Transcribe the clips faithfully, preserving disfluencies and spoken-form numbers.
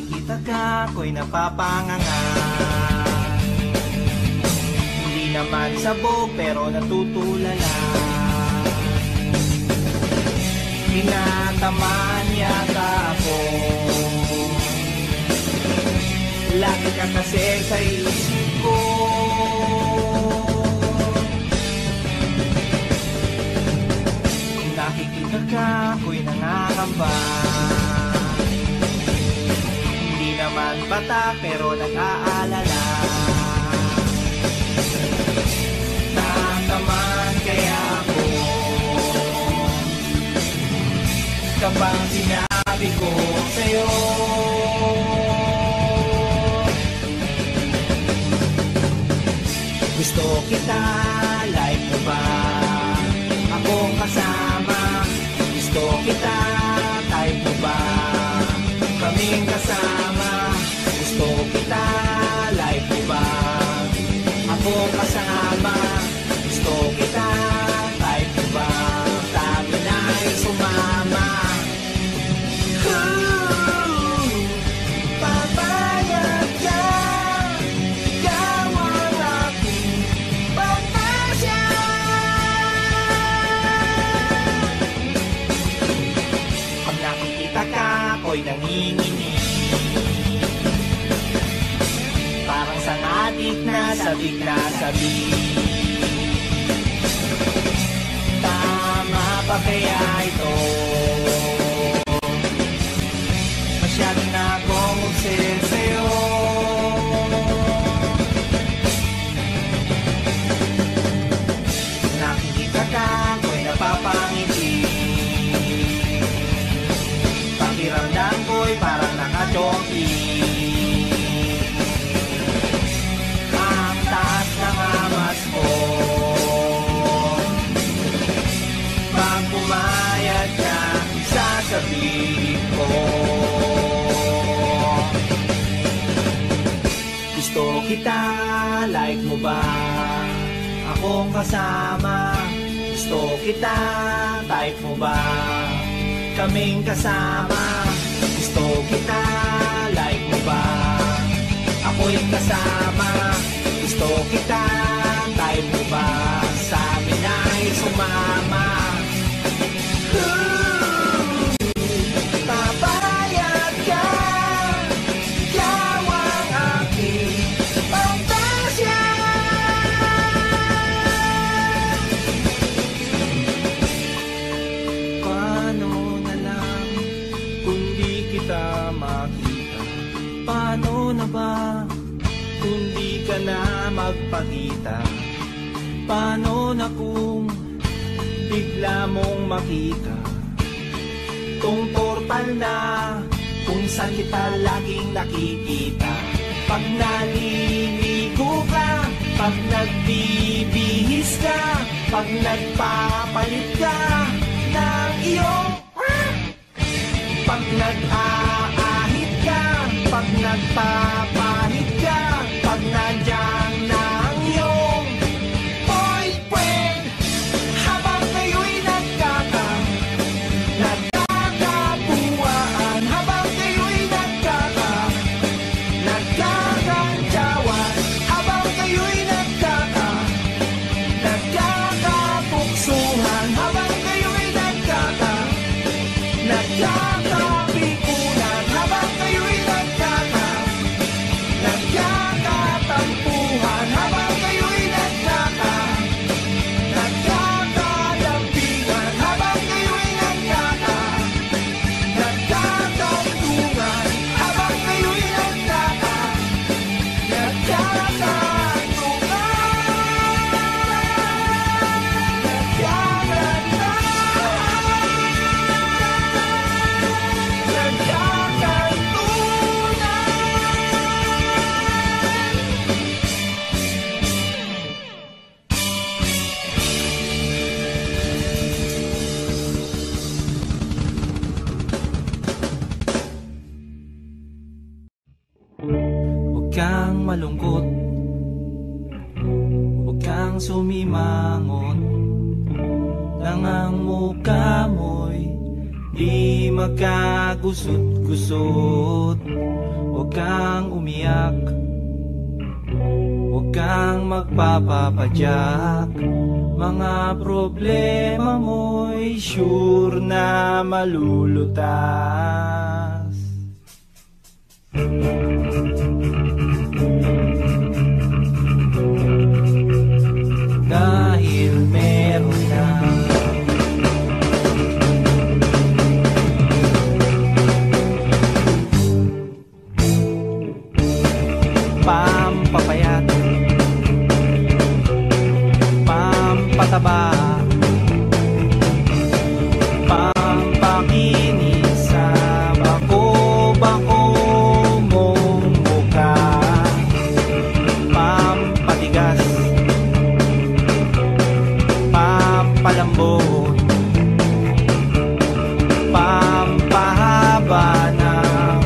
nakikita ka, ako'y napapanganga. Hindi naman sabog pero natutulala. Tinatamaan yata ako. Lagi ka kasi sa isip ko. Kung nakikita ka, ako'y nangangamba. Hindi naman bata pero nag-aalala. Natamaan kaya ako kapag sinabi ko sa'yo. Gusto kita, like mo ba? Akong kasama. Gusto kita, type mo ba? Kaming kasama. Gusto kita, like mo ba? Akong kasama. Gusto kita, type mo ba? Sabi na'y sumama. Papayag ka. Ako'y nanginginig, parang sangatik na sabik na sabik. Tama pa kaya ito? Masyado na akong obsessed sa'yo. Nakikita ka, ako'y napapangiti. Pakiramdam ko'y parang naka-jockey. Ang taas ng amas mo. Pag pumayag ka, sasabihin ko. Gusto kita, like mo ba? Akong kasama. Gusto kita, type mo ba? Kaming kasama. Gusto kita, like mo ba? Ako'y kasama. Gusto kita, type mo ba? Sabi na'y sumama. Papayag ka. Ikaw ang aking pantasya. Paano makita? Paano na ba kung di ka na magpakita? Paano na kung bigla mong makita tong portal na kung saan kita laging nakikita? Pag naliligo ka, pag nagbibihis ka, pag nagpapalit ka ng iyong pag nag-aahit ka, pag nagpapahit ka, pag nandiyan na ang iyong boyfriend, habang kayo'y nagkaka, nagkakapuwaan, habang kayo'y nagkaka, nagkakantyawan, habang kayo'y nagkaka, nagkakapuksuhan, habang kayo'y nagkaka, nagkaka kang malungkot, huwag kang sumimangot, nang ang mukha mo'y Di magkagusot-gusot, huwag kang umiyak, huwag kang magpapapadyak. Mga problema mo'y sure na malulutas. Dahil meron na pampapayat, pampataba, pampakinis sa bako-bako mong mukha, pampatigas, pampalambot, pampahaba ng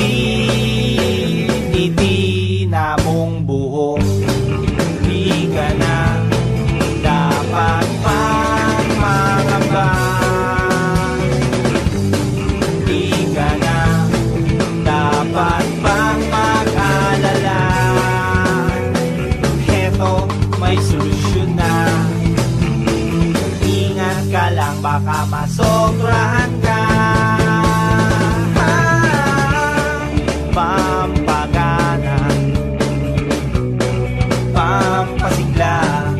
titi na mong buhok. Di ka na dapat pang mangamba, di ka na dapat pang mag-alala. Heto, may solusyon na. Ingat ka lang, baka masobrahan ka. Pampagana, pampasigla,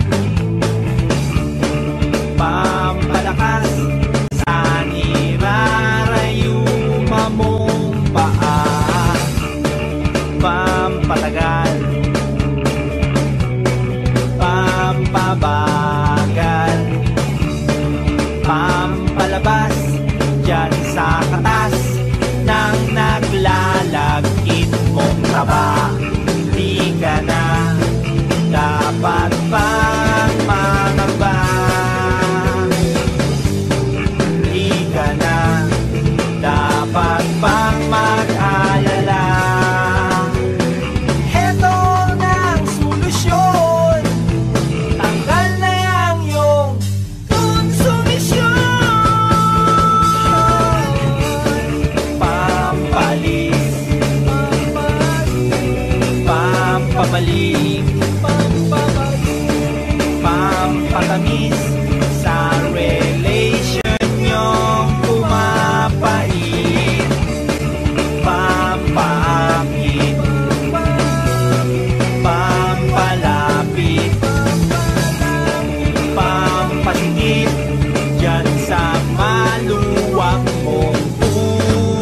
pampalakas sa nirarayuma mong paa, pampatagal, pampabagal, pampalabas dyan sa katas ng naglalagkit mong taba. Di ka na dapat pang mangamba, di ka na dapat pang mag-alala. Heto na ang solusyon, tanggal na yang iyong konsumisyon. Pampalis, pampabalik, pampatamis sa relation nyong pumapait, pampaakit, pampalapit, pampasikip dyan sa maluwag mong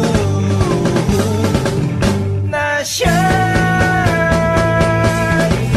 puso na siya.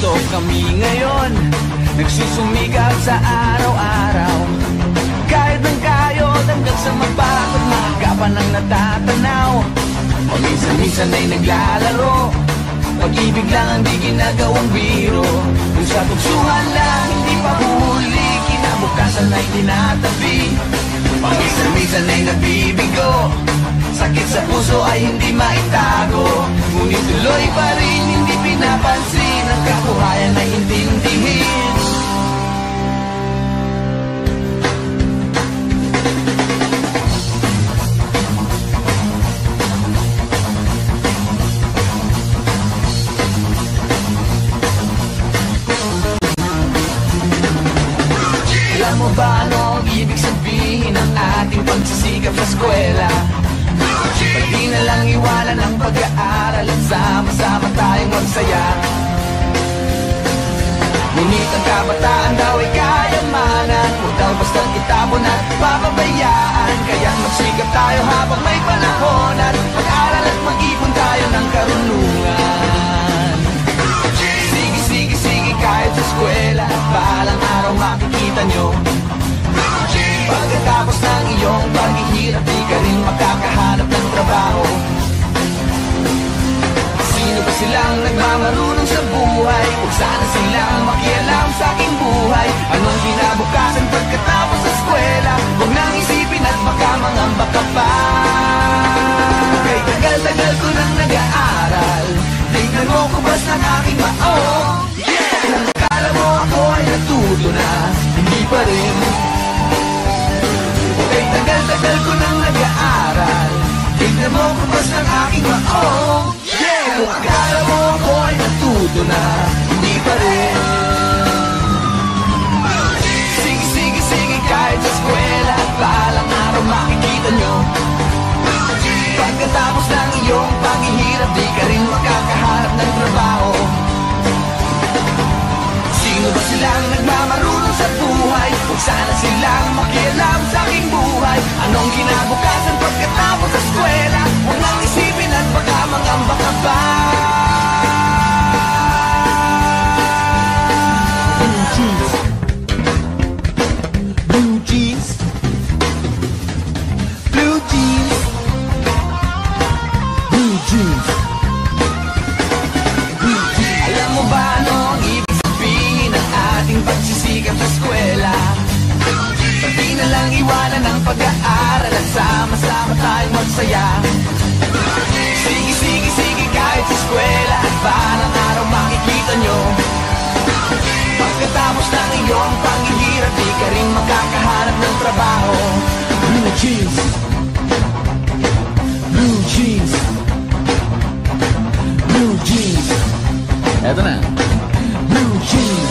Ganito kami ngayon, nagsusumikap sa araw-araw. Kahit ng kayod hanggang sa mapakot, makagapan ang natatanaw. Paminsan-minsan ay naglalaro, pag-ibig lang ang di ginagawang biro. Kung sa tugsungan lang hindi pa huli, kinabukasan ay tinatabi. Paminsan-minsan ay nabibigo, sakit sa puso ay hindi maitago. Ngunit tuloy pa rin hindi pinapansin, ang kabuhayan ay intindihin. Alam mo ba ano ang ibig sabihin ng ating pagsisikap sa eskwela? Pati na lang iwanan ang pag-aaral at sama-sama tayong magsaya. Ngunit ang kabataan daw ay kayamanan, huwag daw bastang itapon at papabayaan. Kaya magsikap tayo habang may panahon, at mag-aral at mag-ipon tayo ng karunungan. Sige, sige, sige kahit sa eskwela, at balang araw makikita nyo. Pagkatapos ng iyong paghihirap, di ka rin makakahanap ng trabaho. Sino ba silang nagmamarunong sa buhay? Huwag sana silang makialam sa aking buhay. Anong kinabukasan pagkatapos sa eskwela? Huwag nang isipin at baka mangamba ka pa. Kay tagal-tagal ko nang nag-aaral, tignan mo kubas ng aking maong. Kung akala mo ako ay natuto na, hindi pa rin. Kay tagal-tagal ko nang nag-aaral, tignan mo kubas ng aking maong. Kung akala mo ako ay natuto na, hindi pa rin. Sige, sige, sige kahit sa eskwela, at balang araw makikita nyo. Pagkatapos ng iyong paghihirap, di ka rin makakahanap ng trabaho. Sino ba silang nagmamarunong sa buhay? Huwag sana silang makialam sa aking buhay. Anong kinabukasan pagkatapos sa eskwela? Huwag nang isipin at baka mangamba ka pa. Blue jeans, blue jeans, blue jeans, blue jeans, blue jeans. Alam mo ba ano ang ibig sabihin ng ating pagsisikap sa eskwela? Pati na lang iwanan ang pag-aaral at sama-sama tayong magsaya. Sige, sige, sige kahit sa eskwela, at balang araw makikita nyo. Pagkatapos ng iyong paghihirap, di ka rin makakahanap ng trabaho. Blue jeans, blue jeans, blue jeans. Eto na, blue jeans.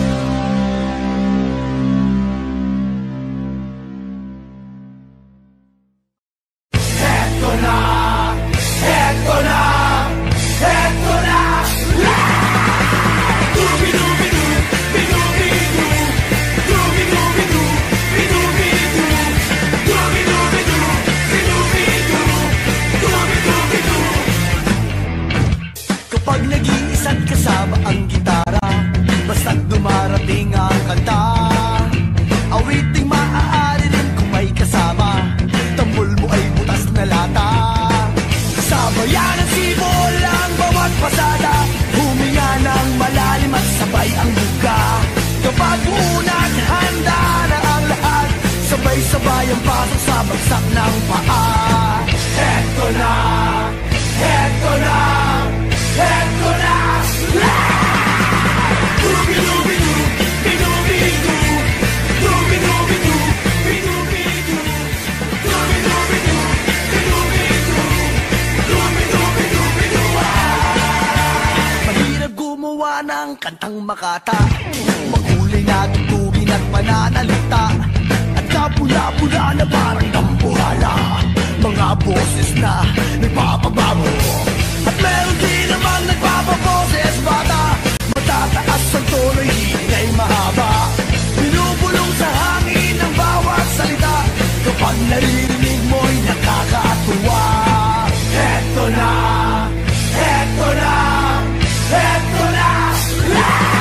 Kasama ang gitara, basta't dumarating ang kanta. Awiting maaari rin kung may kasama, tambol mo ay butas na lata. Sabayan ang sibol ang bawat pasada, huminga ng malalim at sabay ang buka. Kapag unang handa na ang lahat, sabay-sabay ang pasok sa bagsak ng paa. Eto na, eto na, eto na. Mahirap gumawa ng kantang makata, makulay na tutugin at pananalita, at kapula-pula na parang dambuhala, mga boses na nagpapabago. At meron din naman nagpapaboses bata, matataas ang tono, hingay mahaba, binubulong sa hangin ang bawat salita. Kapag naririnig mo'y nakakatuwa. Eto na, eto na, eto na, ah!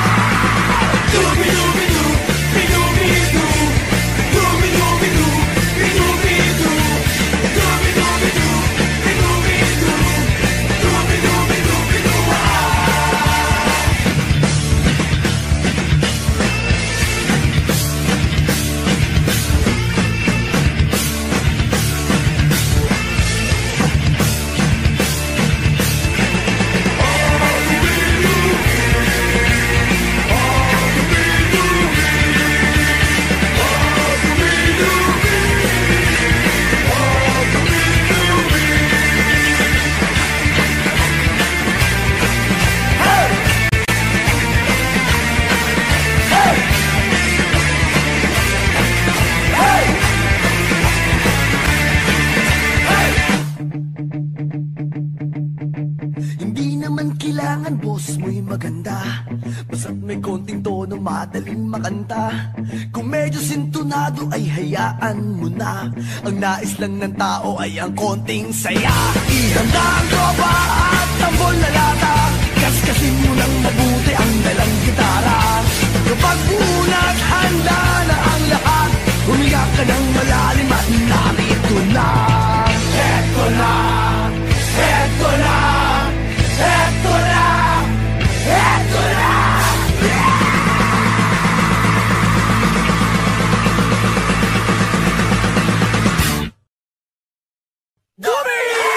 kailangan boss mo'y maganda, basta't may konting tono, madaling makanta. Kung medyo sintonado ay hayaan mo na, ang nais lang ng tao ay ang konting saya. Ihanda ang tropa at tambol na lata, kaskasin mo ng mabuti ang dalang gitara. Kapag unat handa na ang lahat, humiga ka ng malalim at narito na. Eto na, eto na, eto na, eto na. Dumi!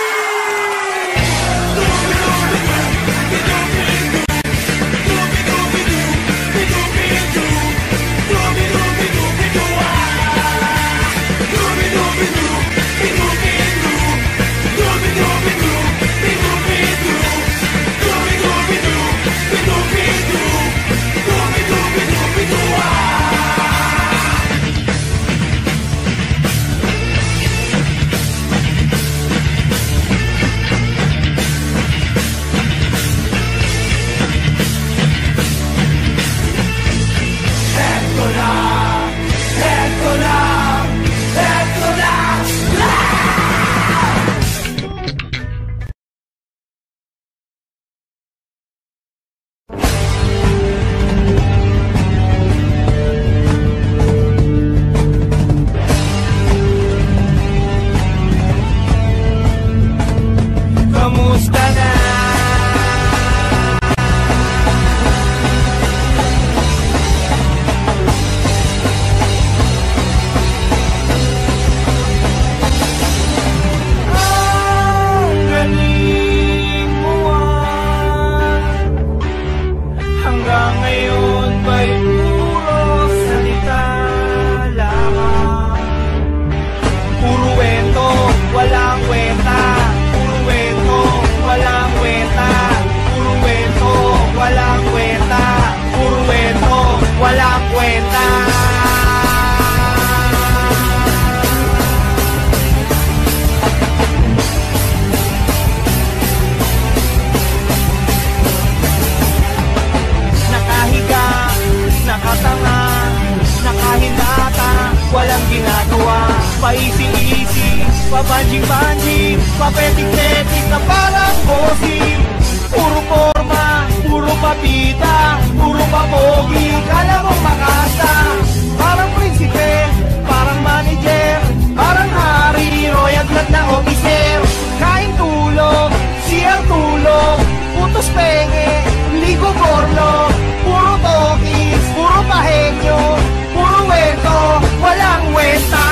Paisi-isi, papanjing-panjing, papetik-petik na parang bossing. Puro forma, puro papita, puro papogi, kala mong makasa. Parang prinsipe, parang manager, parang hari, royal blood na officer. Kain tulog, siyang tulog, putos penge, ligo borlo. Puro tokis, puro pahenyo, puro wento, walang wenta.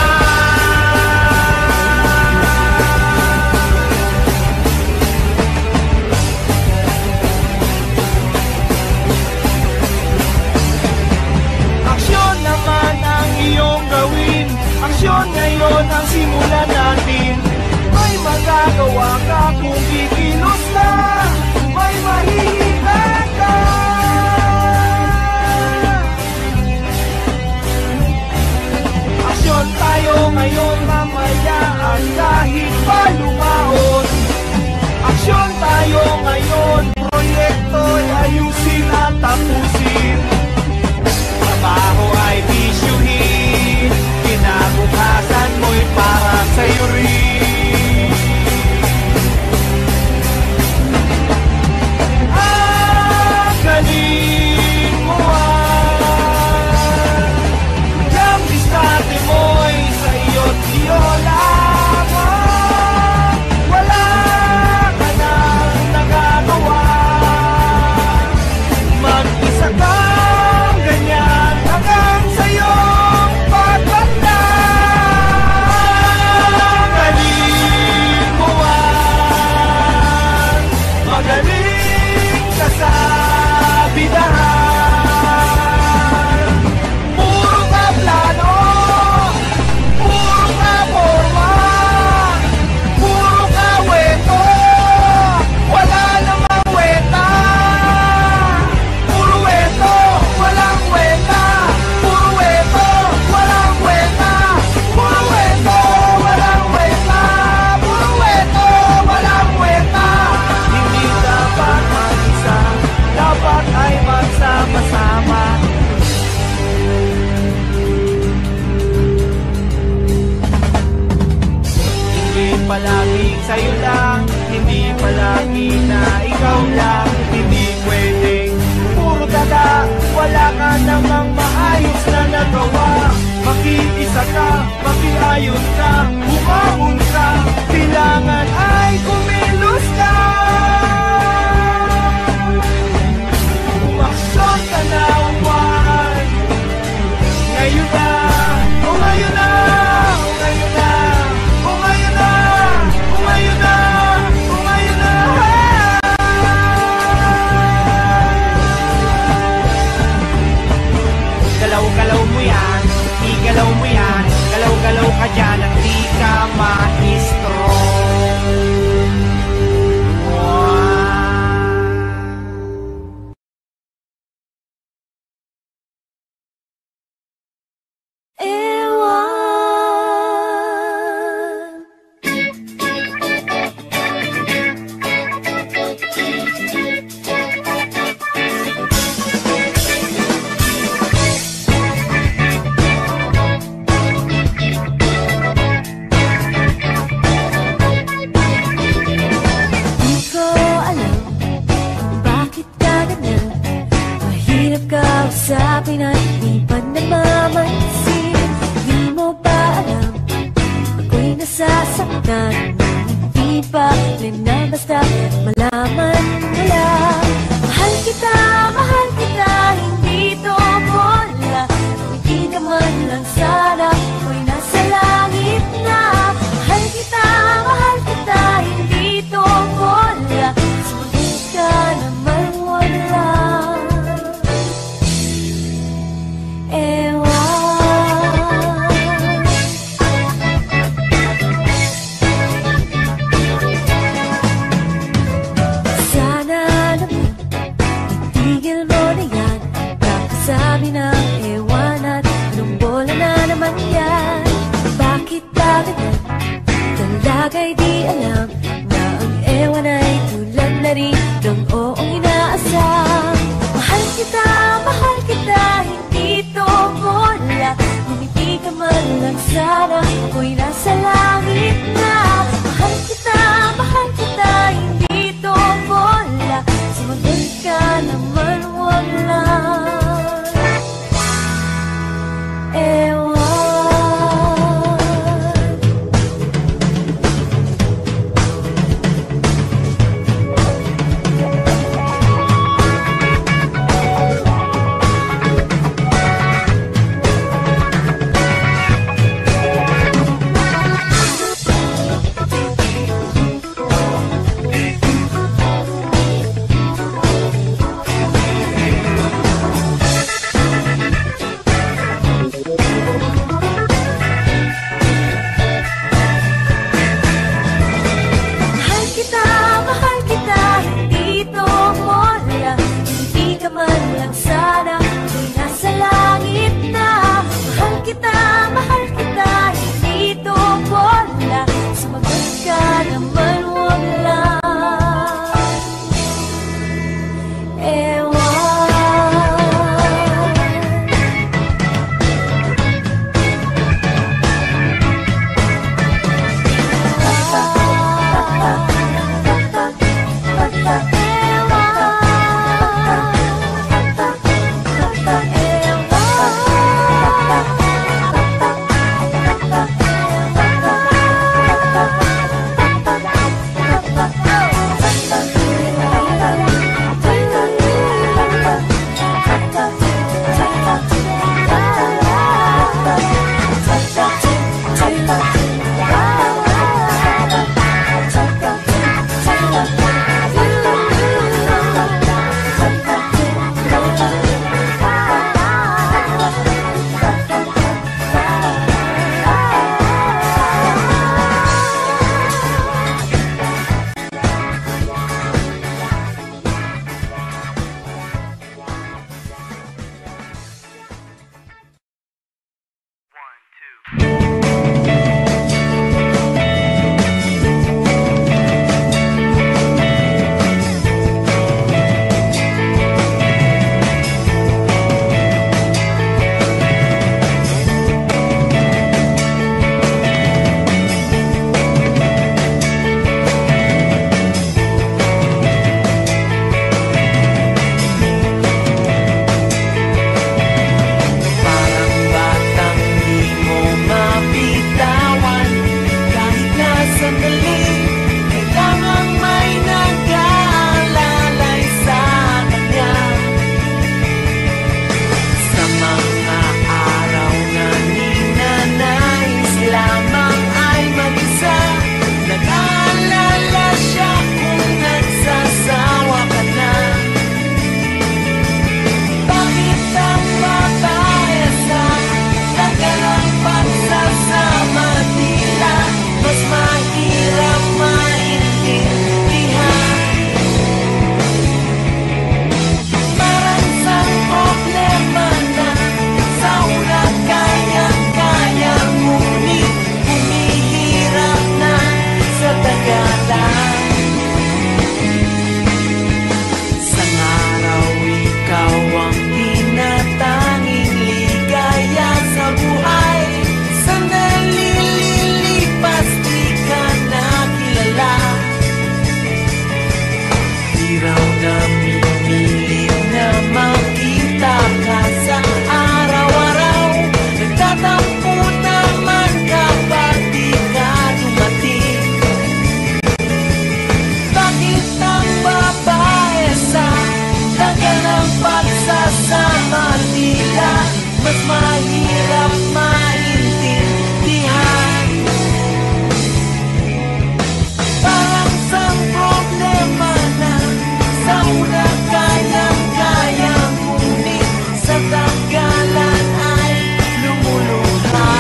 Iyong palaging sa'yo lang, hindi palagi na ikaw lang. Hindi pwedeng puro tata, wala ka namang maayos na nagawa. Makiisa ka, makiayos ka, bumangon ka, kailangan ay kumilos ka. Umaksyon ka na uwan, ngayon na, o ngayon na, o ngayon na, o ngayon na, o ngayon na, o ngayon na. Galaw-galaw mo yan, igalaw mo yan, galaw-galaw ka dyan ang di ka maestro. Usapin at di pa namamansin. Di mo ba alam, ako'y nasasaktan. Hindi pa rin na basta malaman mo lang. Mahal kita, mahal kita, hindi to bola. Hindi ka man lang sana, ako'y nasa langit na. Mahal kita, mahal kita, hindi to bola. Sumagot ka naman wala. Sabi ng ewan at anong bola na naman yan. Bakit ba ganyan? Talaga'y di alam na ang ewan ay tulad na rin ng oong inaasam. Mahal kita, mahal kita, hindi to bola. Kung hindi ka man lang sana, ako'y nasa langit na. Mahal kita, mahal kita, hindi to bola. Sumagot ka naman wala. sandali, kailangan may nag-aalalay sa kanya. Sa mga araw na ninanais lamang ay mag-isa, nag-aalala siya kung nagsasawa ka na. Bakit ang babae sa tagal ng pagsasama nila mas mahirap maintindihan? Parang sa problema na sa una kayang-kaya, ngunit humihirap na sa tagalan. Isang araw ikaw ang tinatanging ligaya sa buhay. Sandali lilipas, di ka na kilala. Di raw namipilit na makita ka sa araw-araw. Nagtatampo naman kapag di ka dumating. Bakit ang babae sa tagal ng pagsasama nila mas mahirap maintindihan? Parang sa problema na sa una kayang-kaya, ngunit sa tagalan ay lumuluha,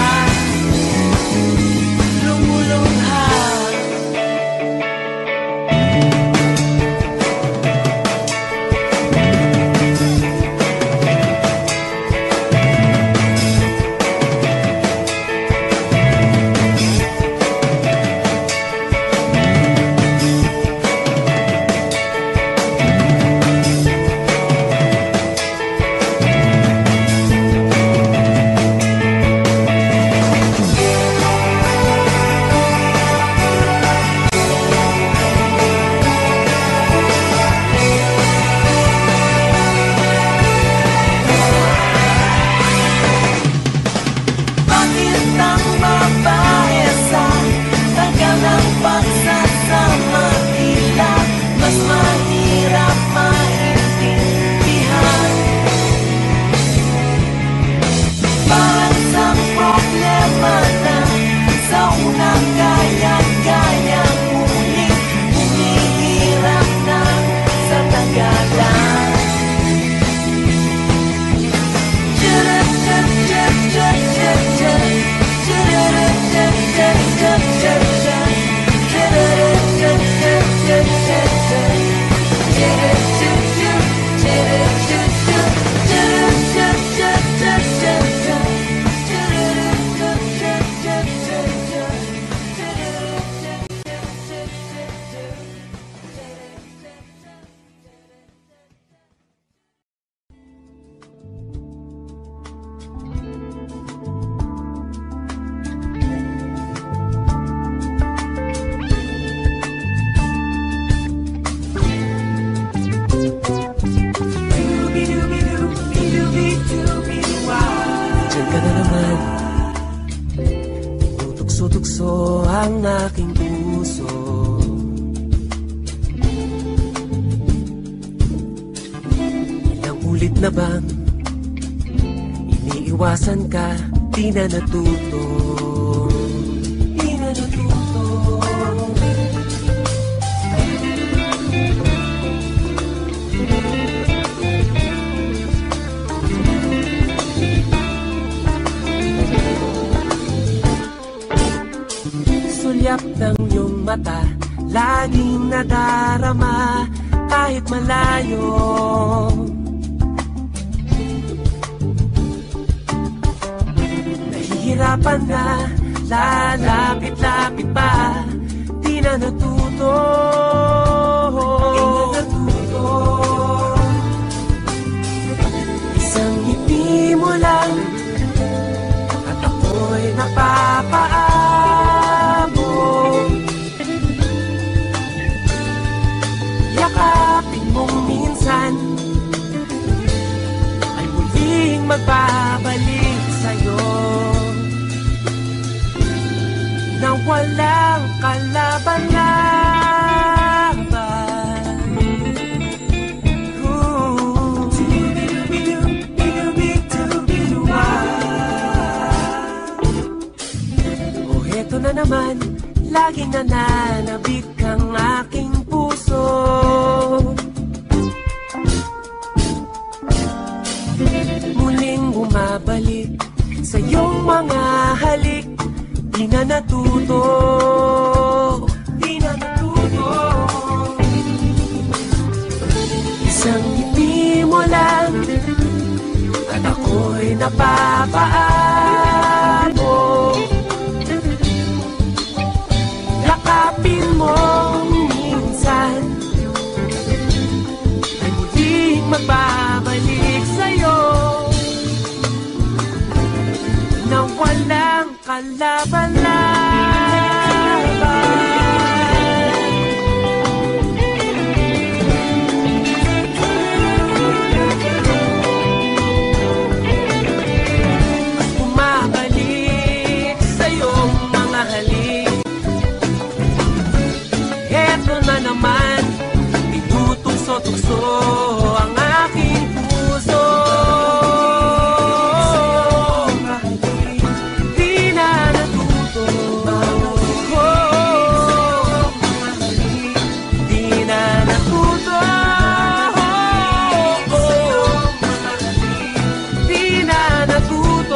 lumuluha. Bakit ang babae sa tagal ng pagsasama nila mas mahirap maintindihan? Parang sa problema na sa una kayang-kaya, ngunit humihirap na sa tagalan. Diyan ka na naman, tinutukso-tukso ang aking puso. Ilang ulit na bang iniiwasan ka, di na natuto, di na natuto. Sulyap ng iyong mata, laging nadarama kahit malayo. Nahihirapan na, lalapit-lapit pa, di na natuto, di na natuto. Isang ngiti mo lang at ako'y napapaabot. Yakapin mong minsan ay muling magbabalik sa'yo na walang laging nananabik ang aking puso. Muling bumabalik sa iyong mga halik, di na natuto, di na natuto. Isang ngiti mo lang at ako'y napapaabo. Yakapin mo minsan ay muling magbabalik sa'yo na walang kalaban-laban. Bumabalik sa iyong mga halik, eto na naman, tinutukso-tukso ang aking puso. Di na natuto, di na natuto, di na natuto.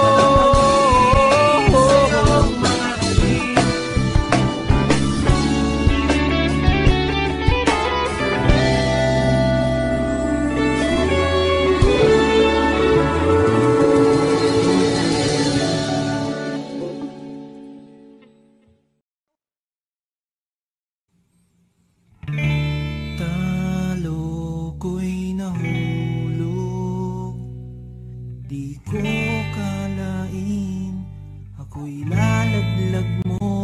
Talo ko'y nahulog, di ko kalain ako'y lalaglag mo.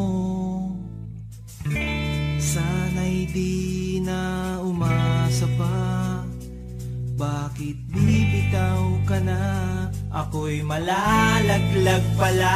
Sana'y di na umasa pa, bakit bibitaw ka na, ako'y malalaglag pala.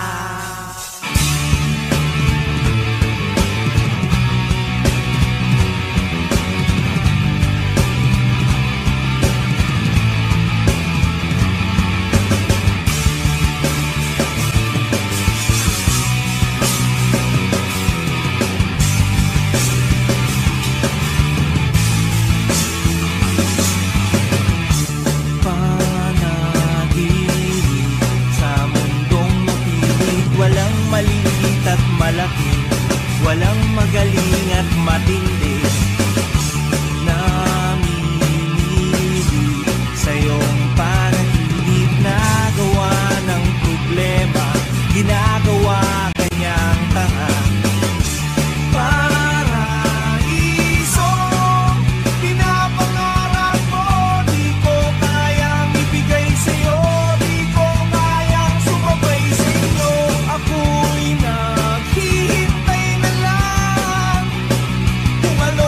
Maliit at malaki, walang magaling at matindi, namimili sa iyong panaginip na gawa ng problema, ginagawa kanyang tanga. Paraiso, pinapangarap mo, di ko kayang ibigay sa'yo, di ko kayang sumabay sa'yo. Ako'y naghihintay na lang kung ano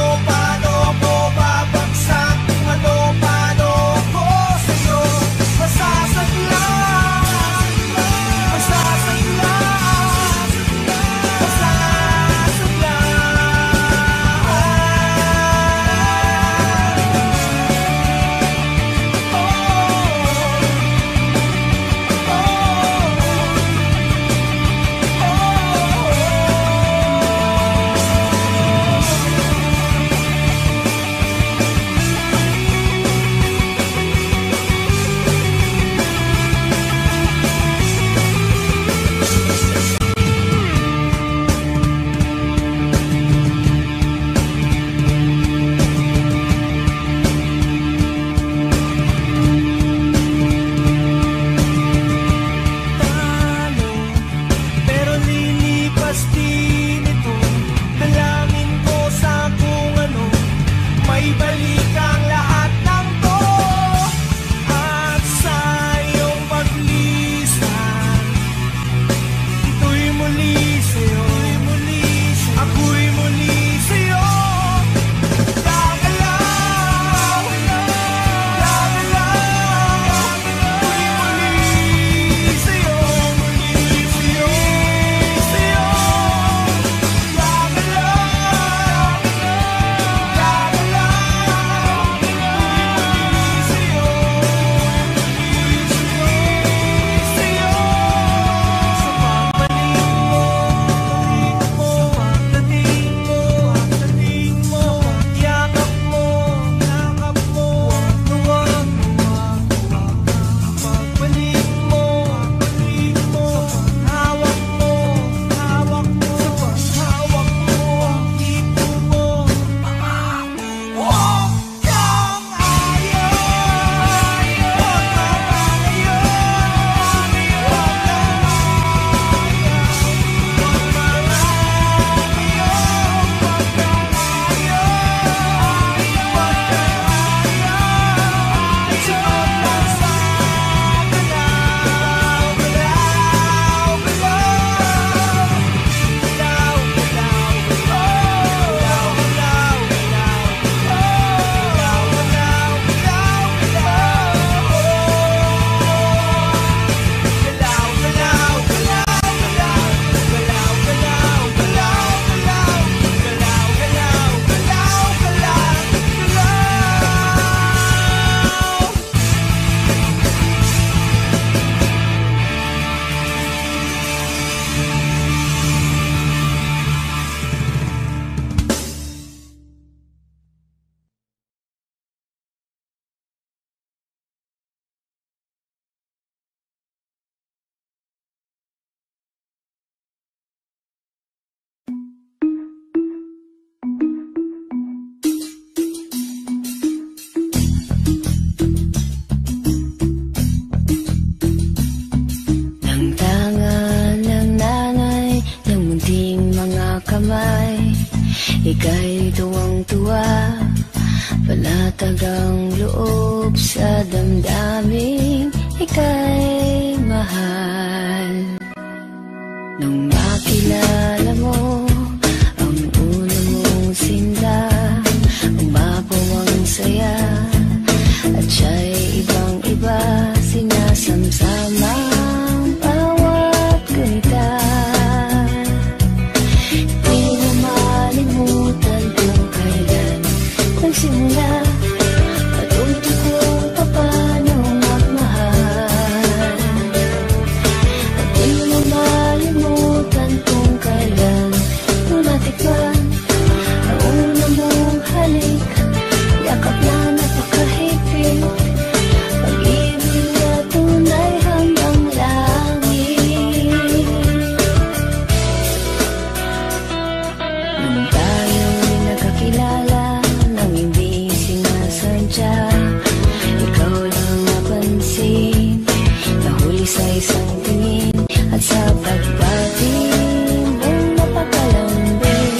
kamay, ika'y tuwang-tuwa, panatag ang loob sa damdaming ika'y mahal. Nung makilala mo ang una mong sinta, umapaw ang saya at siya'y ibang-iba, sinasamsamang bawat gunita. Di mo malimutan kung kailan nagsimula, matuto ko pa paano magmahal. At di mo malimutan kung kailan mo natikman ang una mong halik, yakap na napakahigpit, pag-ibig na tunay hanggang langit. Nung tayo'y nagkakilala nang hindi sinasadya, ikaw lang napansin, nahuli sa isang tingin at sa pagbati mong napakalambing.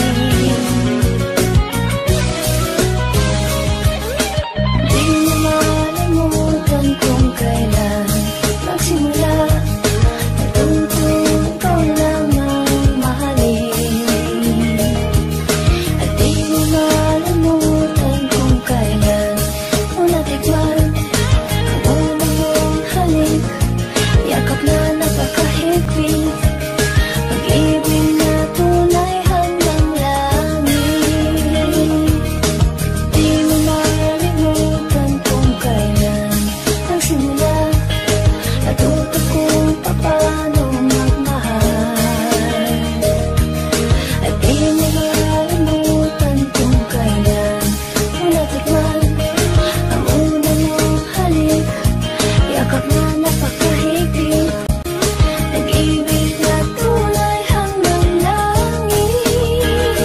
Di mo malimutan kung kailan nagsimula, natuto ikaw lang ang mahalin. At di mo malimutan kung kailan mo natikman ang una mong halik, yakap na napakahigpit, pag-ibig na tunay hanggang langit. Di mo malimutan kung kailan nagsimula, natuto kung paano magmahal. At di mo malimutan kung kailan mo natikman ang una mong halik, yakap na napakahigpit, pag-ibig na tunay hanggang langit.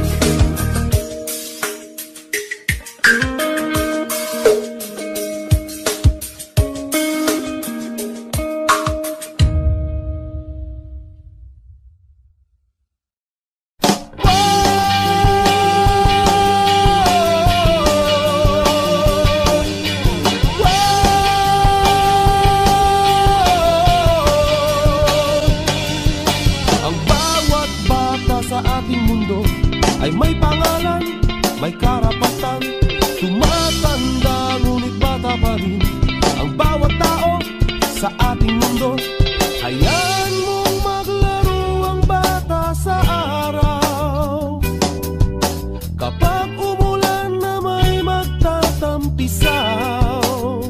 Ang bawat bata sa ating mundo ay may pangalan, may karapatan, tumatanda ngunit bata pa rin ang bawat tao sa ating mundo. Hayaan mong maglaro ang bata sa araw, kapag umulan na may magtatampisaw.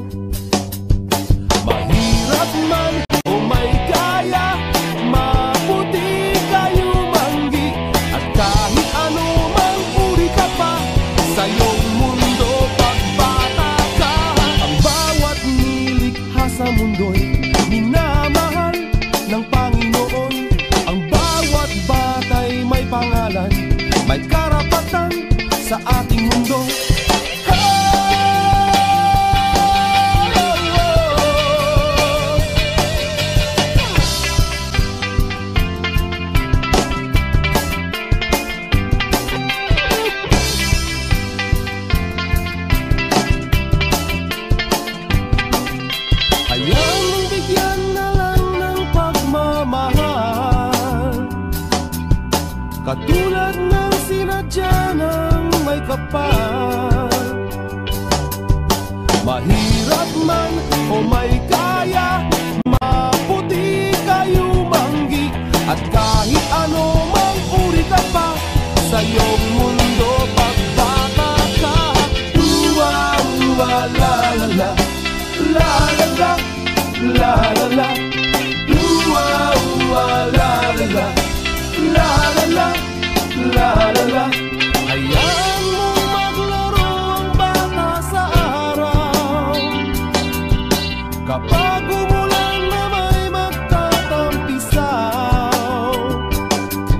Mahirap man o may kaya, maputi kayo manggi, at kahit ano mang uri ka pa sa iyong mundo pagbata ka. Ang bawat nilikha sa mundo'y minamahal ng Panginoon. Ang bawat bata'y may pangalan, may karapatan sa ating mundo. Hayaan mong bigyan na lang ng pagmamahal, katulad ng sinadya ng may kapal. Mahirap man o may kaya, maputi kayo manggi, at kahit ano mang uri ka pa sa iyong mundo pagbata ka. Uwa, uwa, la la la, la la la, la la la. Uwa, uwa, la la la, la la la, la la la. Hayaan mong maglaro ang bata sa araw, kapag umulan na may magtatampisaw.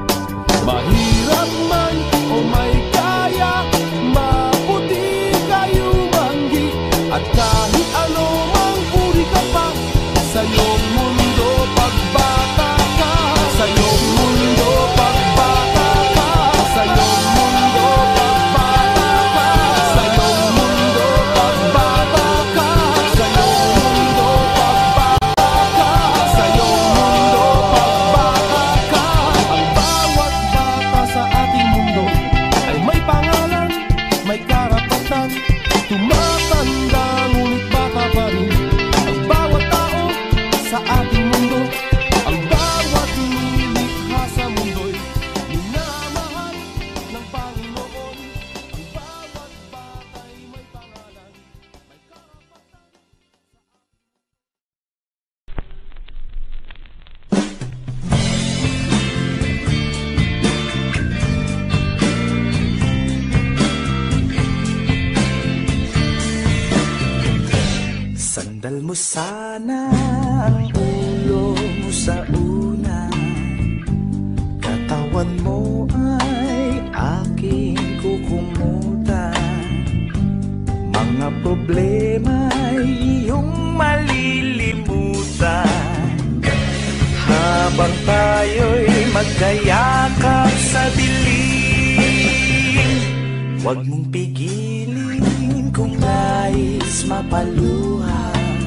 sana ang ulo mo sa unan, katawan mo ay aking kukumutan, mga problema'y iyong malilimutan. Habang tayo'y magkayakap sa dilim, huwag mong pigilin kung nais mapaluha.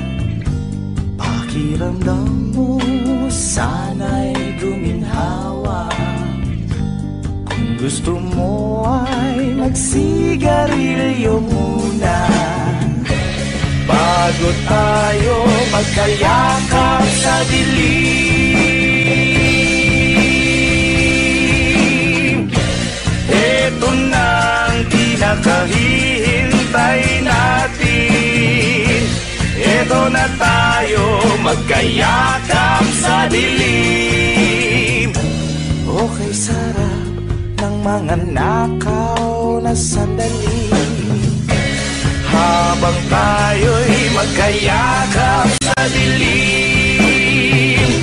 Pakiramdam mo sana'y guminhawa. Kung gusto mo ay magsigarilyo muna, bago tayo magkayakap sa dilim. Ito na ang pinakahihintay natin. Ito na tayo magkayakap sa dilim. Okay, sarap ng mga nakaw na sandali, habang tayo'y magkayakap sa dilim.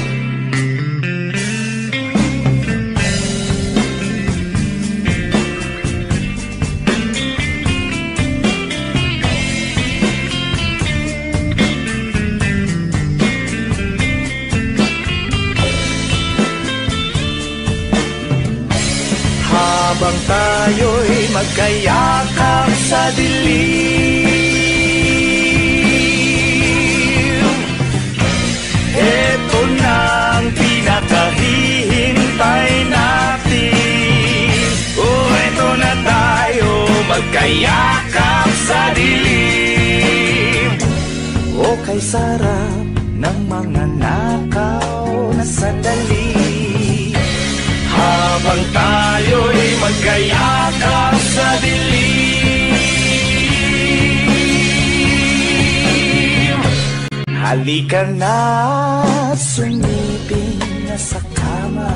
Habang tayo'y magkayakap sa dilim, eto na ang pinakahihintay natin. Oh, eto na tayo magkayakap sa dilim. Oh, kay sarap ng mga nakaw na sandali, habang tayo'y magkayakap sa dilim. Halika na, sumipin na sa kama,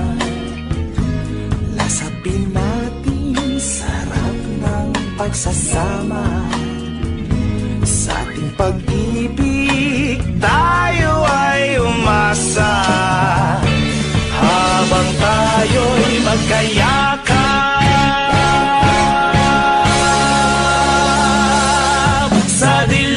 lasapin natin sarap ng pagsasama. Sa ating pag-ibig tayo ay umasa, habang tayo'y magkayakap sa dilim.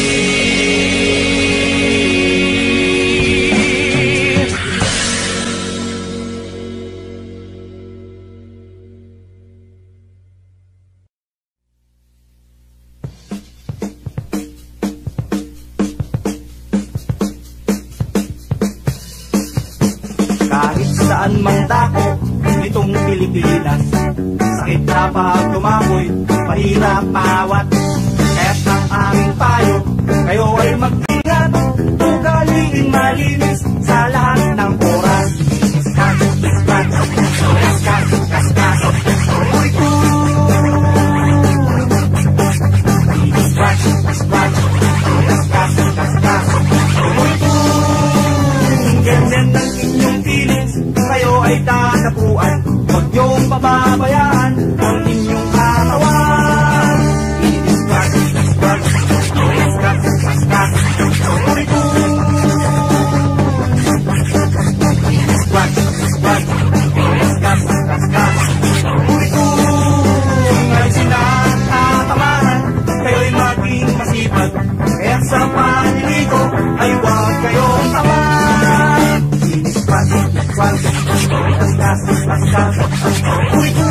Kahit saan mang dako itong Pilipinas, sakit na pag tumakoy, mahirap maawat. Kaya't ang aming payo, kayo ay mag-ingat, ugaliin malinis sa lahat ng oras. Iskat, iskat, iskat, iskat, uy ko. Iskat, iskat, iskat, iskat, uy ko. Ganyan ng inyong feelings, kayo ay tatapuan. Huwag niyong pababayaan ang inyong katawan. Iskat, iskat, iskat, iskat, uy ko. Iskat, iskat, iskat, iskat, uy ko. Alisin na ang katamaran, kayo'y maging masipag. Kaya sa paniligo ay huwag kayong tamaan. Iskat, iskat, iskat, iskat, uy ko.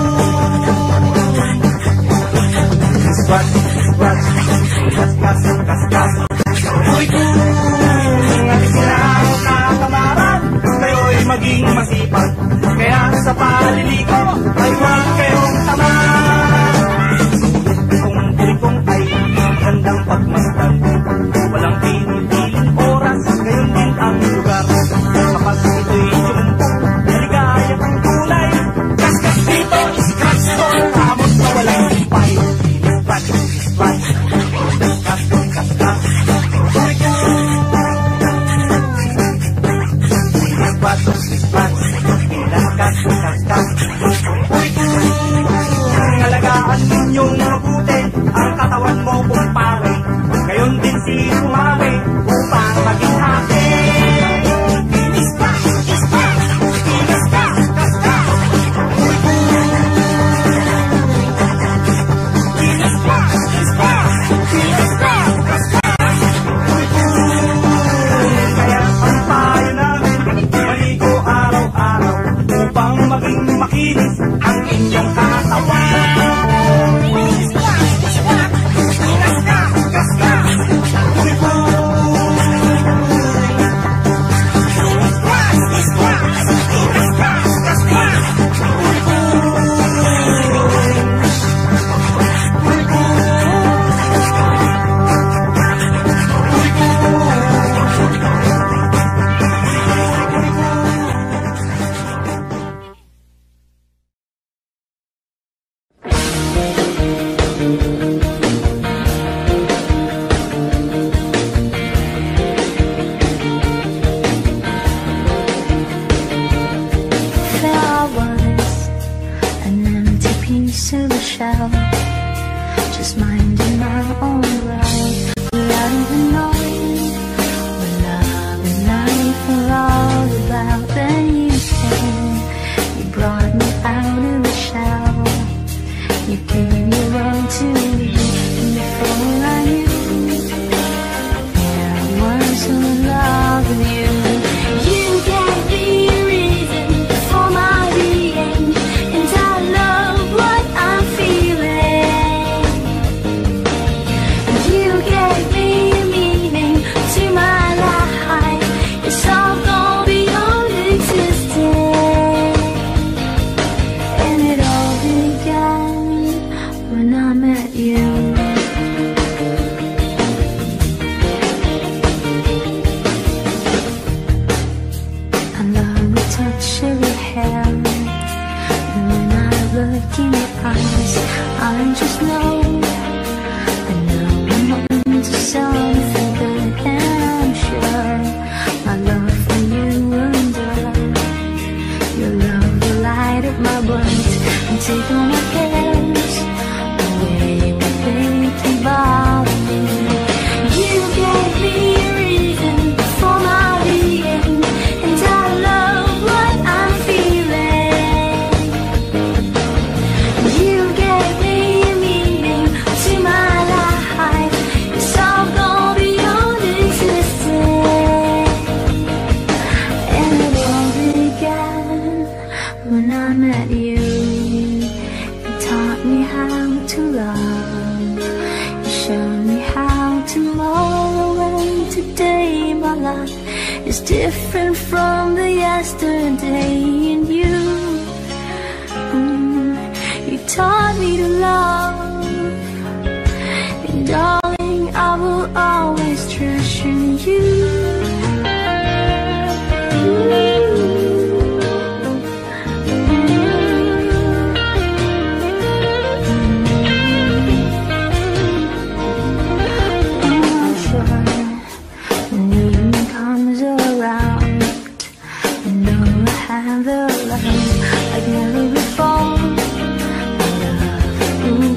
Iskat, iskat, iskat, iskat, uy ko. Alisin na ang katamaran, kayo'y maging masipag. Kaya sa paliligo ay huwag kayong tamaan. Kung tulikong ay handang pagmasdan, walang pinipiling oras, gayon din ang lugar. Kapag ito'y sumumpong, maligaya ang kulay. Kaskas dito, scratch doon, amot na walang ipay. Ispat, ispat, kaskas, kaskas, uy ko. Ispat, ispat, kaskas, kaskas, uy iyong katawan. Just minding my own life without even knowing what love and life are all about. Then you came, you brought me out of the shower, you gave your all to me, and before I knew, yeah, I was in love with you. You gave me a reason for my being, and I love what I'm feeling. You gave me a meaning to my life. It's all gone beyond existing, and it all began when I met you. I love the touch of your hair, and when I look in your eyes, I just know, I know I'm onto something good, and I'm sure my love for you will endure. Your love will light up my world and take all my cares away when they can bother me. You gave me a reason for my being, and I love what I'm feeling. You gave me a meaning to my life. It's all gone beyond existing, and it all began when I met you. You taught me how to love, you showed me how tomorrow and today my life is different from the yesterday. And you, mm, you taught me to love, and darling, I will always treasure you. When the evening comes around, I know I have the love like never before. My love, ooh,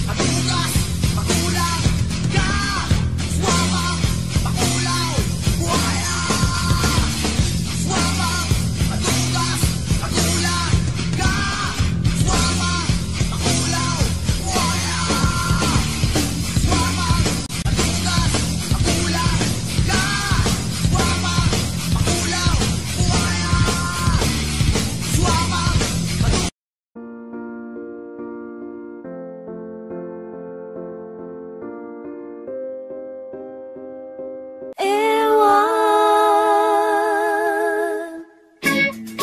madulas, makulang ka. Swabang, makulaw, buhaya. Swabang, madulas, makulang ka. Swabang, makulaw, buhaya. Swabang, madulas, makulang ka. Swabang, makulaw, buhaya. Swabang, Ewan.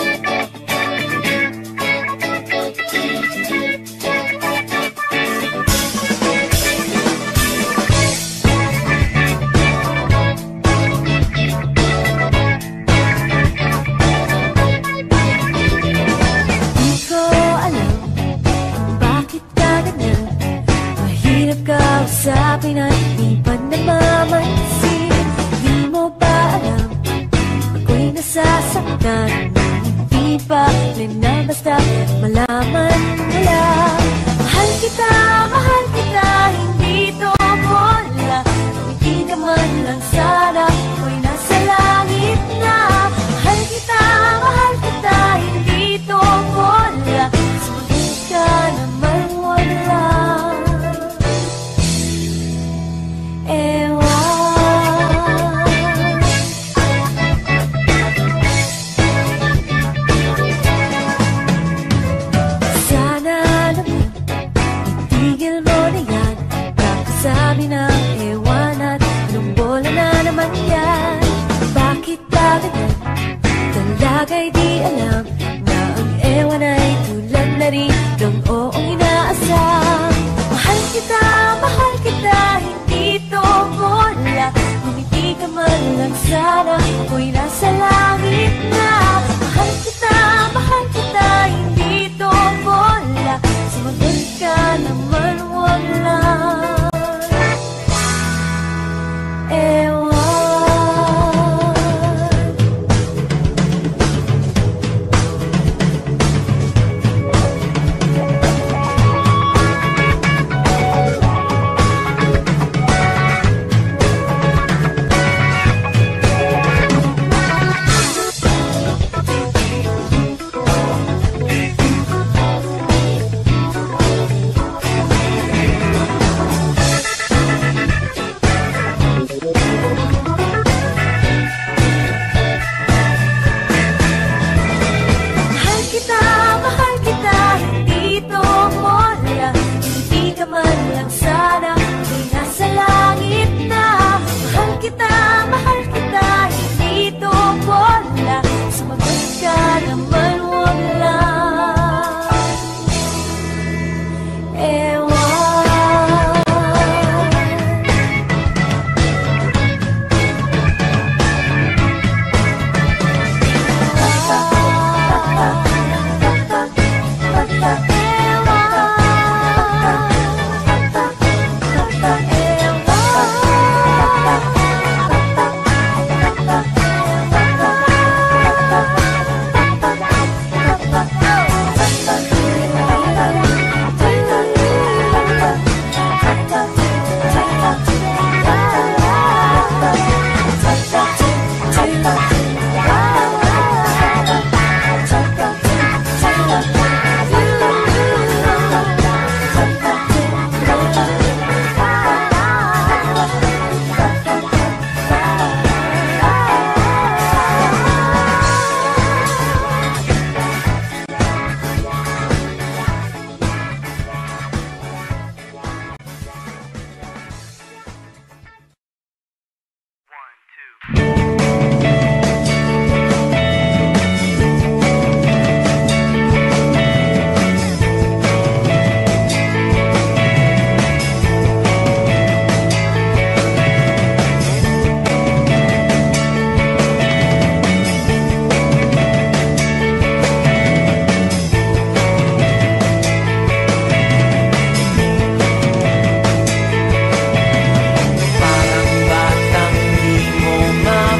Di ko alam kung bakit ka ganyan. Mahirap kausapin at di pa namamansin. Di mo ba alam ako'y nasasaktan? Hindi pa rin na basta malaman mo lang. Mahal kita, mahal kita, hindi to bola. Hindi ka man lang sana ako'y nasa langit na. Mahal kita, mahal kita, hindi to bola. Sumagot ka naman wala. Ewan. Sana naman itigil mo na yan. Kakasabi ng ewan at anong bola na naman yan. Bakit ba ganyan? Talaga'y di alam na ang ewan ay tulad na rin ng oong inaasam. Mahal kita, mahal kita, hindi to bola. Ngumiti ka man lang sana ako'y nasa langit na. Mahal kita, mahal kita, hindi to bola. Sumagot ka naman wala. Ewan. Mahal kita, mahal kita, hindi to bola. Hindi ka man lang sana ako'y nasa langit na. Mahal kita, mahal kita, hindi to bola. Sumagot ka naman wala. Ewan. Parang batang di mo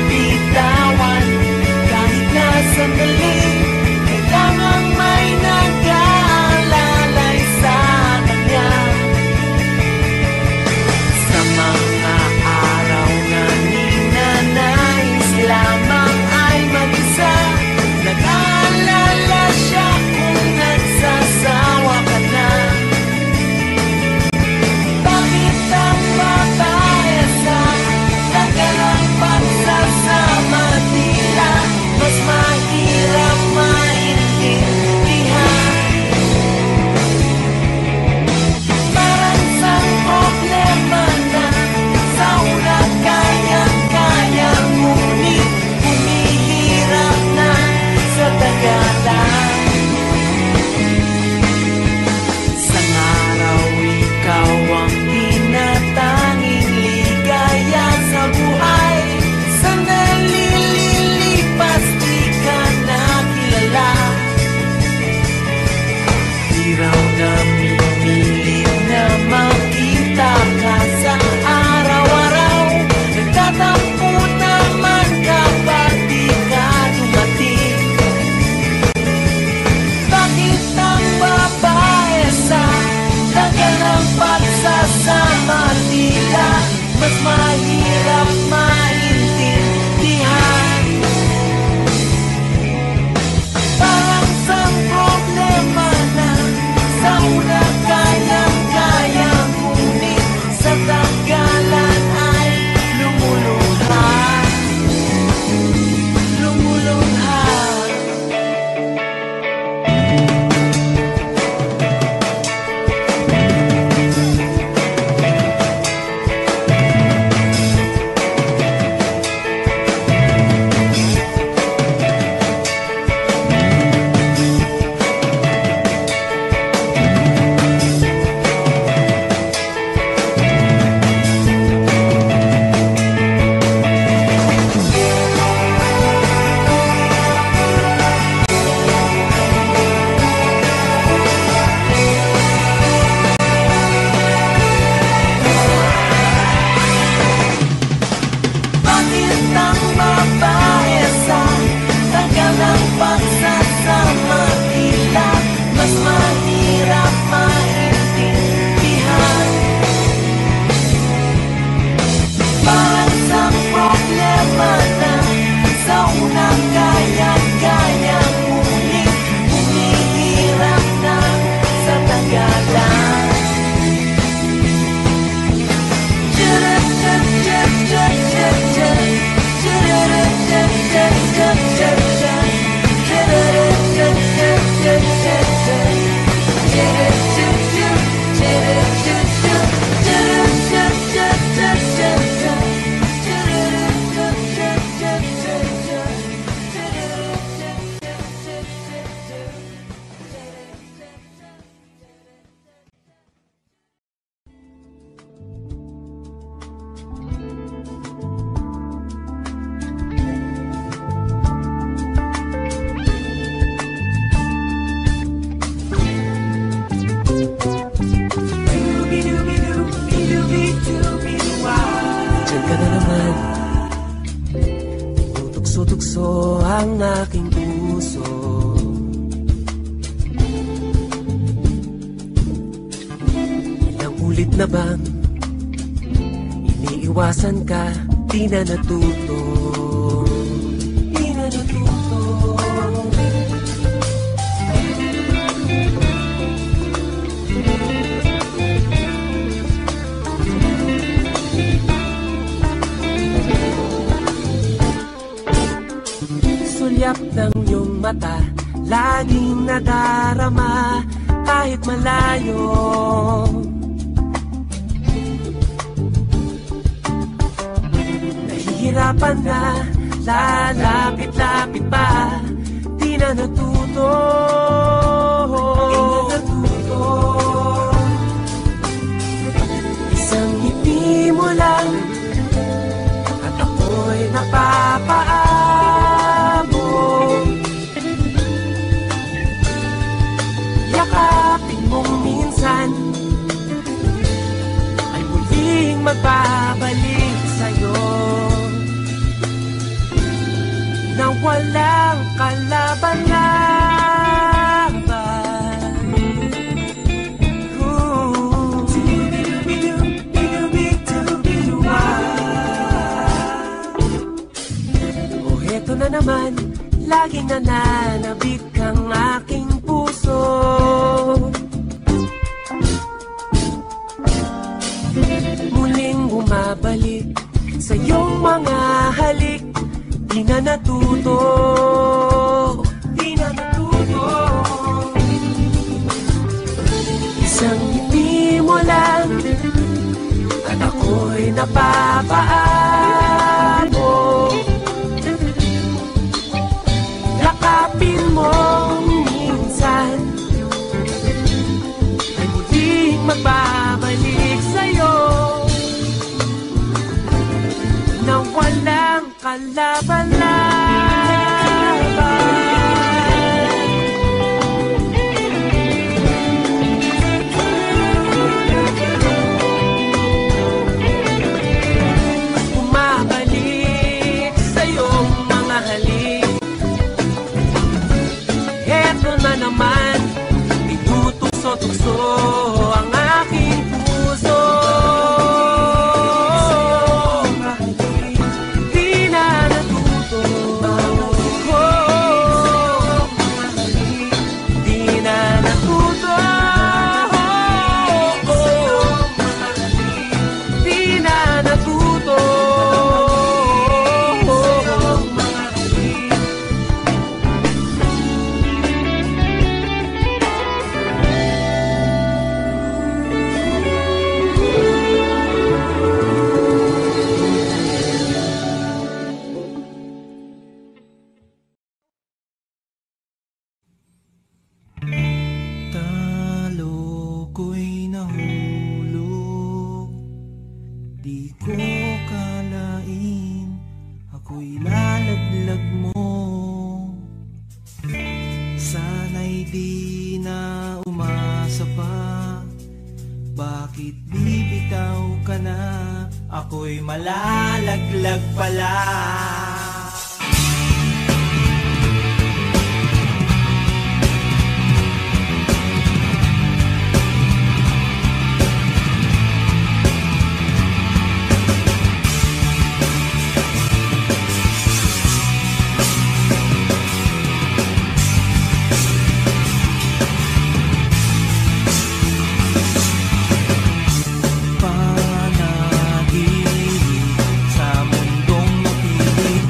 Diyan ka na naman, tutukso-tukso ang aking puso. Ilang ulit na bang iniiwasan ka, di na natuto, di na natuto. Sulyap ng iyong mata, laging nadarama kahit malayo. Nahihirapan na, lalapit-lapit pa, di na natuto, di na natuto. Isang ngiti mo lang at ako'y napapaabot. Yakapin mong minsan ay muling magbabalik sa'yo, na walang kalaban-laban. Ooh. Oh, eto na naman, laging nananabik ang aking puso. Muling bumabalik sa iyong mga halik, di na natuto, di na natuto. Isang ngiti mo lang at ako'y napapaano. Yakapin mo minsan ay muling magbabalik sa'yo, na walang kalaban-laban. Bumabalik sa iyong mga halik, eto na naman, itutukso-tukso ang aking puso. Di na natuto, oh, di na natuto, oh, di na natuto. Talo ko'y nahulog, di ko kalain ako'y lalaglag mo. Sana'y di na umasa pa, bakit bibitaw ka na, ako'y malalaglag pala. Panaginip sa mundong napili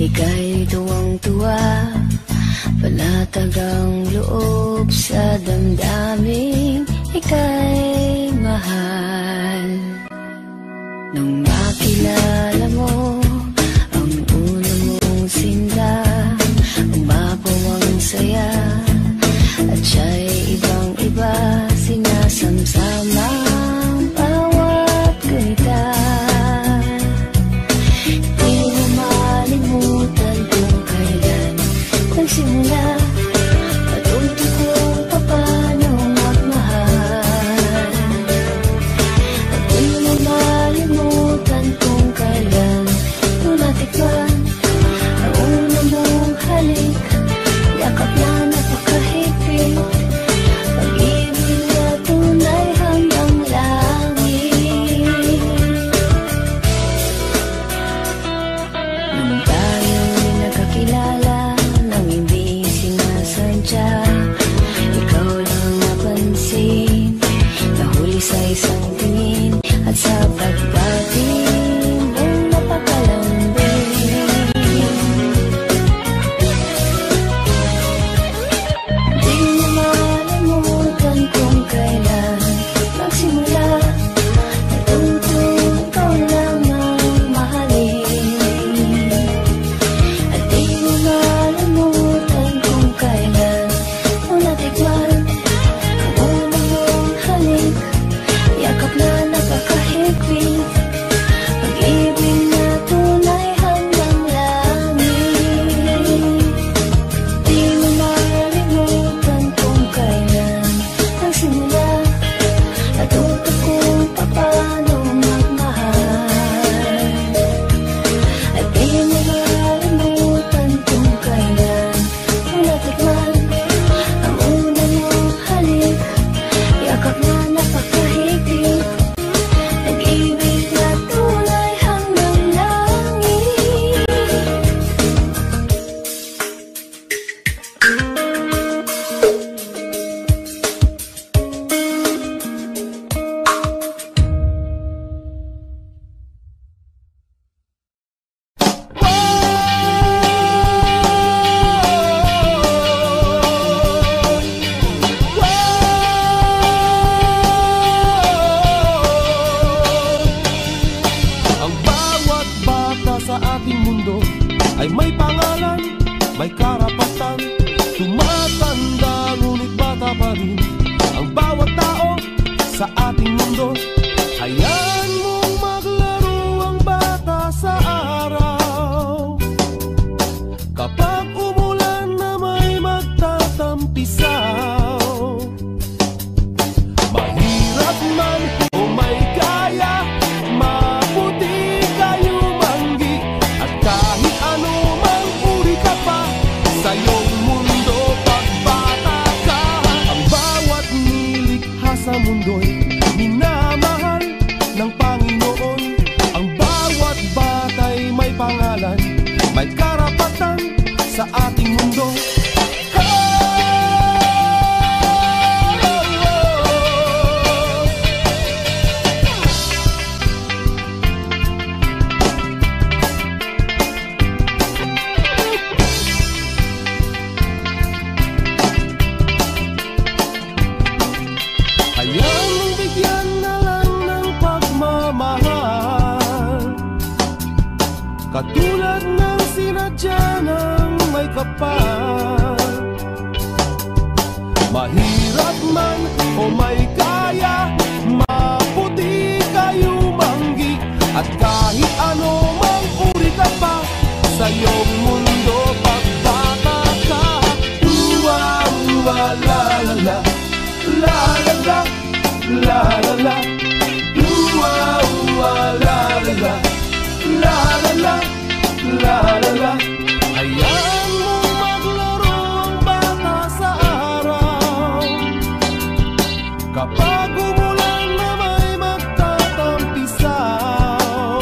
Ika'y tuwang-tuwa, panatag ang loob sa damdaming ika'y mahal. Nung makilala mo ang una mong sinta, umapaw ang saya at siya'y ibang-iba, sinasamsamang bawat gunita. Di mo malimutan kung kailan nagsimula, patuto kung paano magmahal. At di mo malimutan kung kailan nung natikman ang una mong halik, yakap na napakahigpit, pag-ibig na tunay hanggang langit. Nung tayo'y nagkakilala nang hindi sinasadya, ikaw lang napansin, nahuli sa isang tingin at sa pagbati mong napakalambing. Di mo malimutan kung kailan nagsimula, natuto ikaw lang ang mahalin. At di mo malimutan kung kailan nung natikman ang una mong halik, yakap na napakahigpit, pag-ibig na tunay hanggang langit. Di mo malimutan kung kailan nagsimula, natuto kung paano magmahal. At di mo malimutan kung kailan nung natikman ang una mong halik, yakap na napakahigpit, pag-ibig na tunay hanggang langit. Ang bawat bata sa ating mundo ay may pangalan, may karapatan, tumatanda ngunit bata pa rin ang bawat tao sa ating mundo. Hayaan mong maglaro ang bata sa araw, kapag umulan na may magtatampisaw. Mahirap man o may kaya, maputi kayo manggi, at kahit ano mang uri ka pa sa iyong mundo pagbata ka. Ang bawat nilikha sa mundo'y minamahal ng Panginoon. Ang bawat bata'y may pangalan, may karapatan sa ating mundo. Hayaan mong bigyan na lang ng pagmamahal, katulad ng sinadya ng may kapal. Mahirap man o may kaya, maputi kayo manggi, at kahit ano mang uri ka pa sa iyong mundo pagbata ka. Uwa, uwa, la la la, la la la, la la la. Uwa, uwa, la la la, la la la, la la la. Hayaan mong maglaro ang bata sa araw, kapag umulan na may magtatampisaw.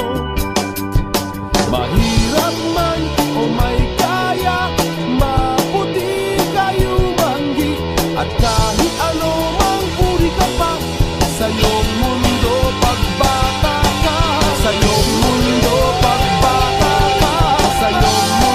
Mahirap man o may kaya, maputi kayo manggi, at kahit ano mang uri ka pa sa iyong mundo pagbata ka, sa iyong mundo pagbata ka, sa iyong mundo.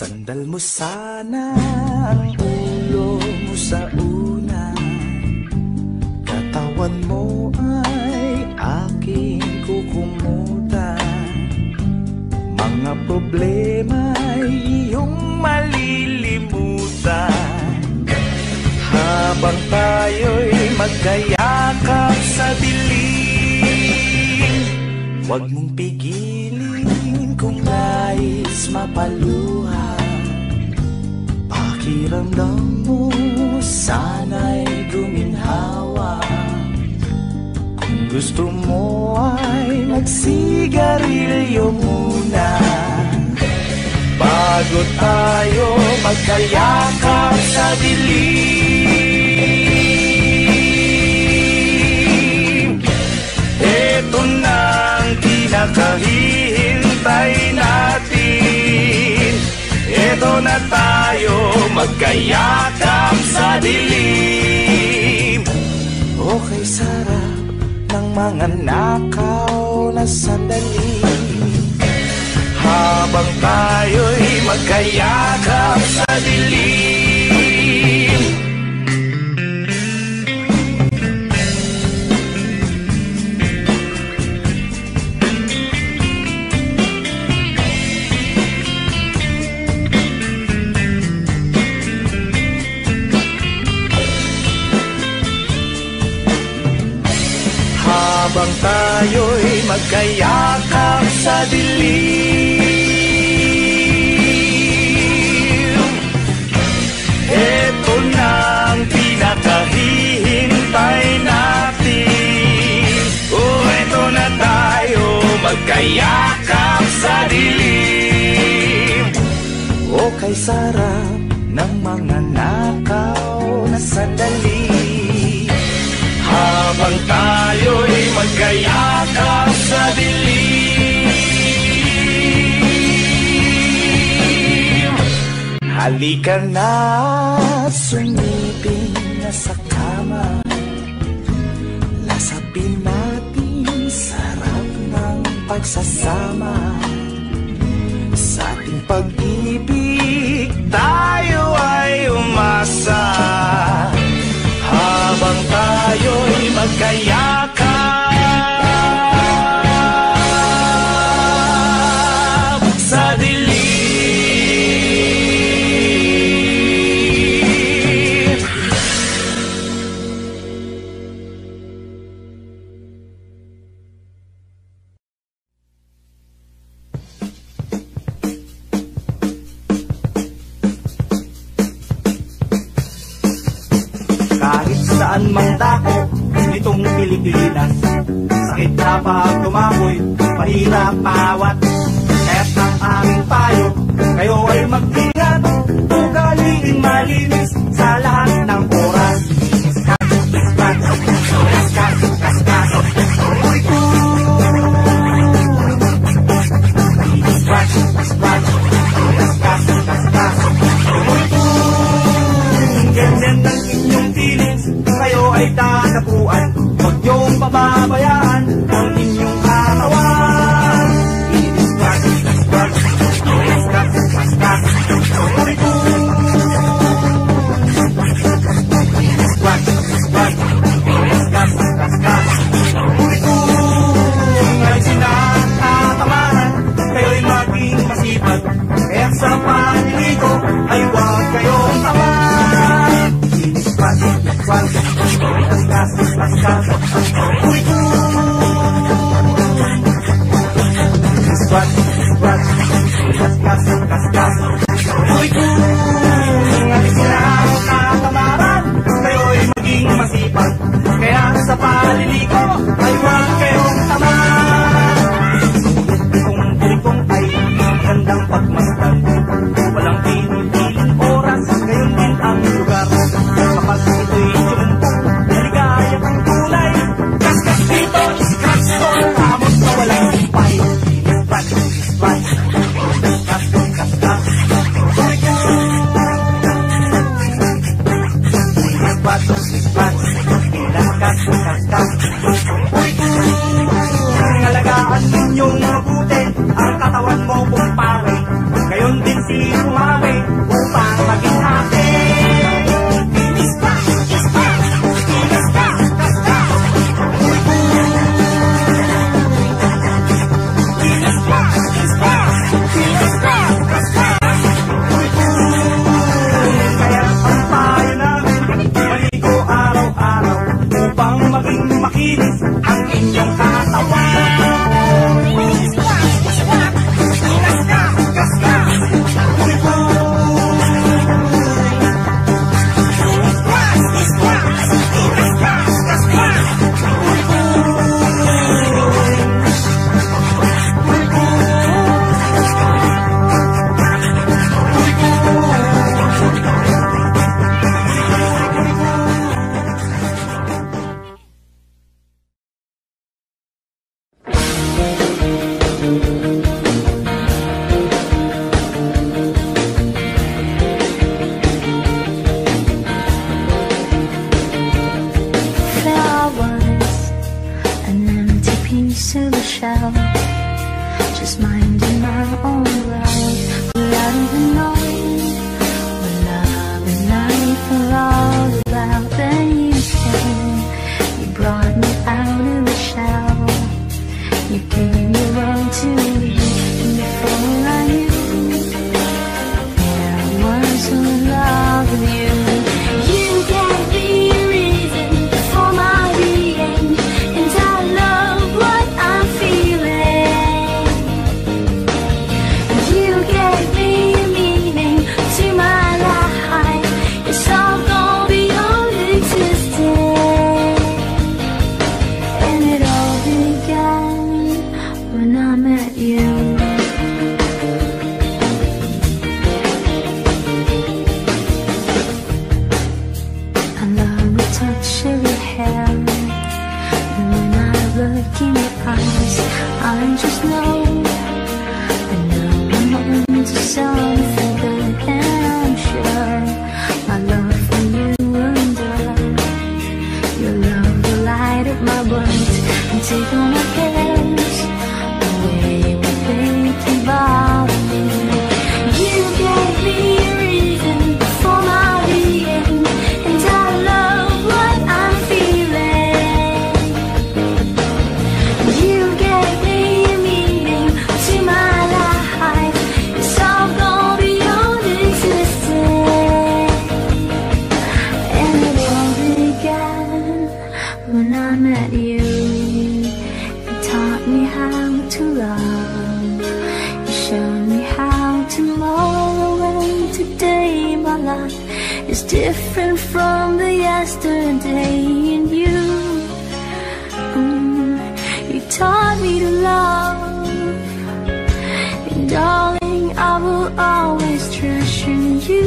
Sandal mo sana ang ulo mo sa una, katawan mo ay aking kukumutan. Mga problema ay iyong malilimutan. Habang tayo'y magkayakap sa dilim, huwag mong pigilin kung nais mapaluha. Pakiramdam mo sana'y guminhawa. Kung gusto mo ay magsigarilyo muna bago tayo magkayakap sa dilim. Ito na ang kinakahihintay natin. Ito na tayo magkayakap sa dilim. Okay, sarap ng mga nakaw na sandali. Habang tayo'y magkayakap sa dilim. Habang tayo'y magkayakap sa dilim, eto na ang pinakahihintay natin. Oh, eto na tayo magkayakap sa dilim. Okay, sarap ng mga nakaw na sandali. Habang tayo'y magkayakap sa dilim, halika na, sumiping na sa kama. Lasapin natin sarap ng pagsasama. Sa ating pag-ibig tayo ay umasa. Habang tayo'y magkayakap sa dilim. Kahit saan mang dako itong Pilipinas, sakit na pag tumakoy, mahirap maawat. Kaya't ang aming payo, kayo ay mag-ingat. Ugaliin malinis sa lahat ng oras. Skat, skat, skat, skat, skat, uy ko. Skat, skat, skat, skat, skat, uy ko. Ganyan ang inyong feelings, kayo ay tatapuan. Huwag niyong pababayaan ang inyong katawan. Skat, skat, skat, skat, skat, uy ko. Skat, skat, skat, skat, skat, uy ko. Ay sinatatamaan, kayo'y maging masipag. Kaya sa paniligo ay huwag kayong tamaan. Skat, skat, skat, skat, skat, uy ko. Skat, skat, skat, skat, skat, uy ko. At sinatatamaan, kayo'y maging masipag. Kaya sa paliligo ay huwag kayong tamaan. Kung tilikong ay magandang pagmasdan, walang pinipiling oras, gayon din ang lugar. Kapag ito'y sumumpong, maligaya kang tulay, kaskas is different from the yesterday. And you, mm, you taught me to love, and darling, I will always treasure you.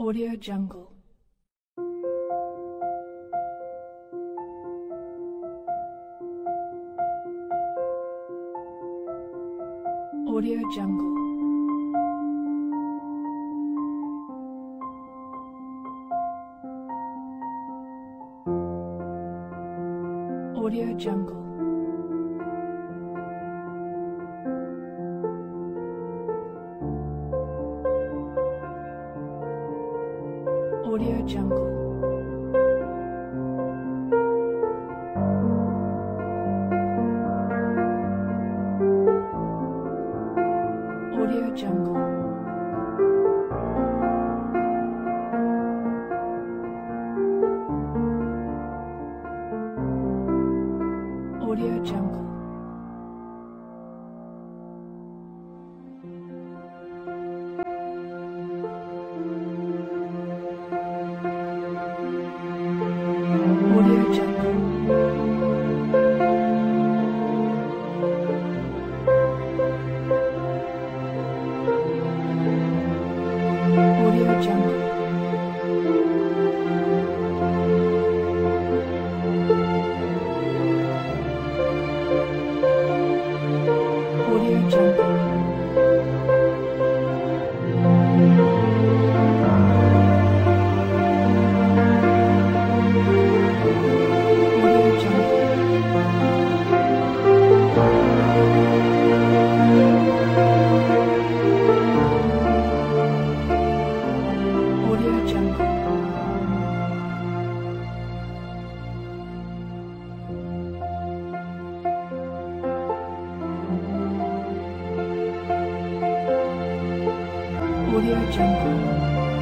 Audio Jungle. Audio Jungle. Audio Jungle. Audio Jungle. Audio Jungle. Audio Jungle. Audio Jungle. Audio Jungle. Audio Jungle. Audio Jungle. Audio Jungle. Audio Jungle.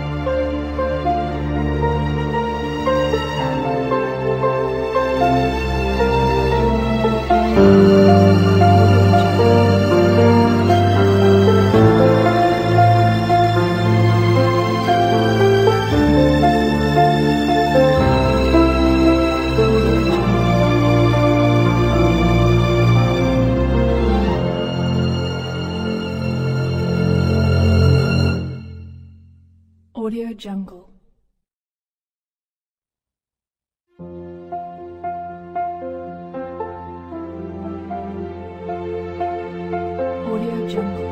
Audio Jungle. Audio Jungle.